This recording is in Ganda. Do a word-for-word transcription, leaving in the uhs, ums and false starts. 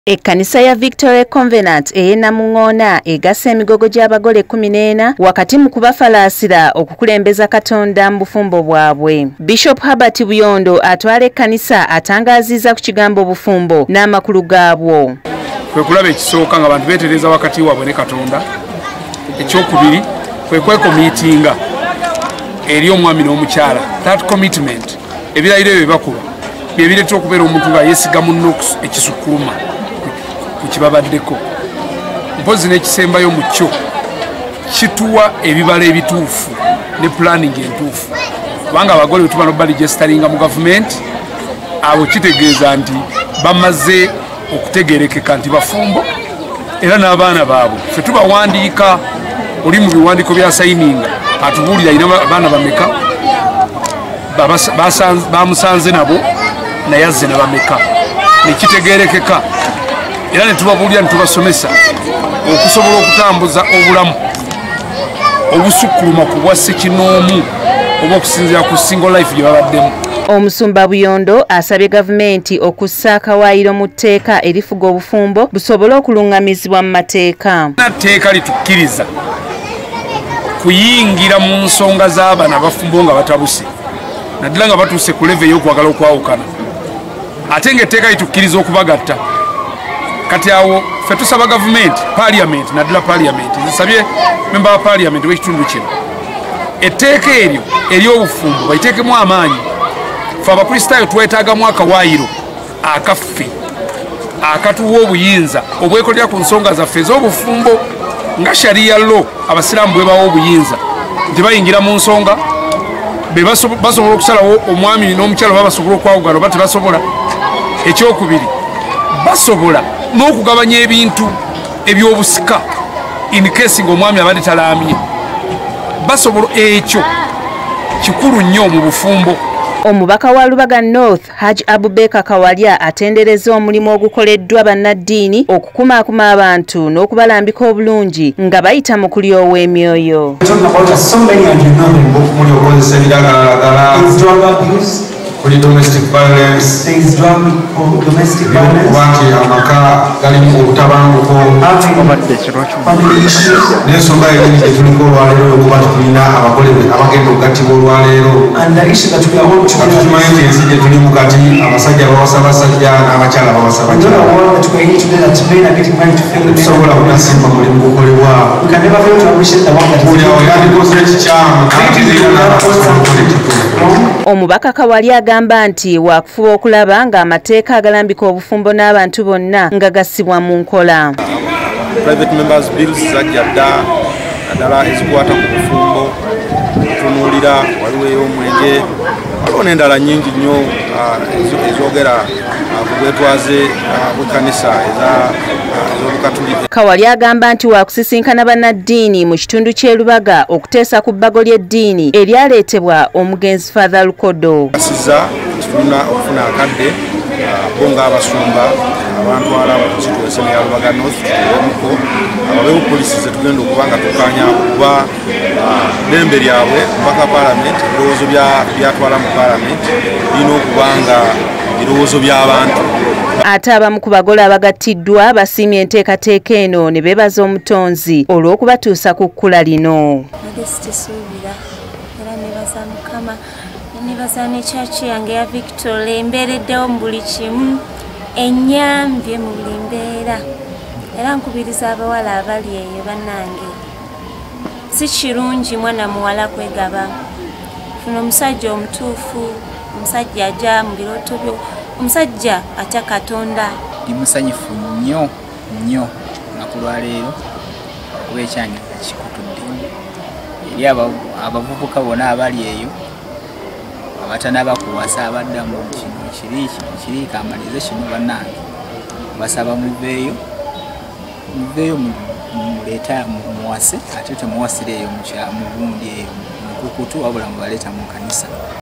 Ekkanisa ya Victoria Convenant ey'e Namuŋŋoona egassa emigogo gy'abagole kumi n'ena wakati mu kubafalaasira okukulembeza Katonda mu bufumbo bwabwe. Bishop Herbert Buyondo atwala ekkanisa atangaazizza ku kigambo obufumbo n'amakulu gaabwo. Kwe kulaba ekisooka nga abantu beetereza wakati waabwe ne Katonda. Ekyokubiri kwe kwekomiitinga eri omwami n'omukyala. That commitment ebirayiro ebyo bibakuba bye bireeta okubeera omuntu nga yeesiga munno ekisukuluma ku kibabaddeko. Mpozi n'ekisembayo mu kyo kituwa ebibala ebituufu ne planning entuufu. Kubanga abagole bwe tuba n'obaligestaringa mu gavumenti abo kitegeeza nti bamaze okutegeerekeka nti bafumbo era n'abaana baabwe. Ffe tubawandiika oli mu biwandiiko bya sayininga atubuulira alina abaana bameka bamusanze nabo naye azze na bameka nekitegeerekeka era ne tubabuulira ne tubasomesa okusobola okutambuza obulamu obusukkuluma ku bwa ssekinoomu oba okusinziira ku single life gye babaddemu. Omusumba Buyondo asabye gavumenti okussa akawaayiro mu tteeka erifuga obufumbo busobole okulungamizibwa mu mateeka. Tteeka litukkiriza kuyingira mu nsonga z'abaana abafumbo nga batabuse naddala nga batuuse ku leve y'okwagala okwawukana ate ng'etteeka litukkiriza okubagatta. Kati awo ffe tusaba gavumenti paaliyamenti naddala paaliyamenti zisabye memba wa paaliyamenti w'ekitundu kino etteeka eryo ery'obufumbo bayiteekemu amaanyi. Ffe abakristaayo twetaagamu akawaayiro akaffe akatuwa obuyinza obwekolera ku nsonga zaffe ez'obufumbo nga sharia law abasiraamu bwe bawa obuyinza nti bayingira mu nsonga be basobola okusalawo omwami n'omukyala oba basobola okwawugana oba tebasobola. Ekyokubiri basobola n'okugabanya ebintu eby'obusika in case ng'omwami abadde talaamye basobola. Ekyo kikulu nnyo mu bufumbo. Omubaka wa Lubaga North Hajj Abubaker Kawalya atendereza omulimu ogukoleddwa bannaddiini okukumaakuma abantu n'okubalambika obulungi nga bayita mu kulyowa emyoyo. Kuli domestic violence, there is drug domestic violence. Wati amaka gali mu kutabanguko. Family issues. N'ensonga y'ebintu gye tuliko olwaleero okuba tulina abagole abagenda okugati olwaleero. And the issue that we are all together. Tukimanyi nti ensi gye tuli mukati abasajja bawasa basajja n'abakyala bawasa bakyala. We know that we are here today that men are getting married to female. Tusobola kunasimba mulimu gukolebwa. We can never fail to appreciate the work that we do. Buli awo yandikoze ekikyamu kati zirina n'abakozi. Omubaka Kawalya agamba nti waakufuba okulaba ng'amateeka agalambika obufumbo n'abantu bonna nga gassibwa mu nkola. Private members bills zajja dda naddala ezikwata ku bufumbo tunuulira waliwo ey'omwenge waliwo n'endala nnyingi nnyo ezogera ku bwetwaze bw'ekkanisa ez'obukatulika. Kawalya agamba nti waakusisinkana bannaddiini mu kitundu ky'e Lubaga okuteesa ku bbago ly'eddiini eryaleetebwa omugenzi Father Lukodo. Asiza tulina okufuna akadde bo ng'abasumba abantwala mu kituusa ya Lubaga North omuko ababeewo poliisi ze tugenda okuba nga tukkaanya kuba ddembe lyabwe mpaka paalamenti ebirowoozo byatwala mu paalamenti birina okuba nga birowoozo by'abantu. Ate abamu ku bagole abagattiddwa basiimye enteekateeka eno ne beebaza omutonzi olw'okubatuusa ku kkula lino. Era nebaza Mukama nebaza ne church yange ya Victoria embeereddewo mu buli kimu ennyambye mu buli mbeera era nkubiriza abawala abali eyo bannange si kirungi mwana muwala kwegaba. Funa omusajja omutuufu omusajja ajja mu birooto byo omusajja atya Katonda. Ndi musanyufu nnyo nnyo olunaku lwaleero okuba ekyanjula kikutudde eri abavubuka bonna abali eyo abatanaba kuwasa abaddamu kino kiri kiri kamalize kino bannange basaba muveeyo muveeyo muleeta muwase ate temuwasireeyo mu bundi eyo mukukutu wabula mubaleeta mu kanisa.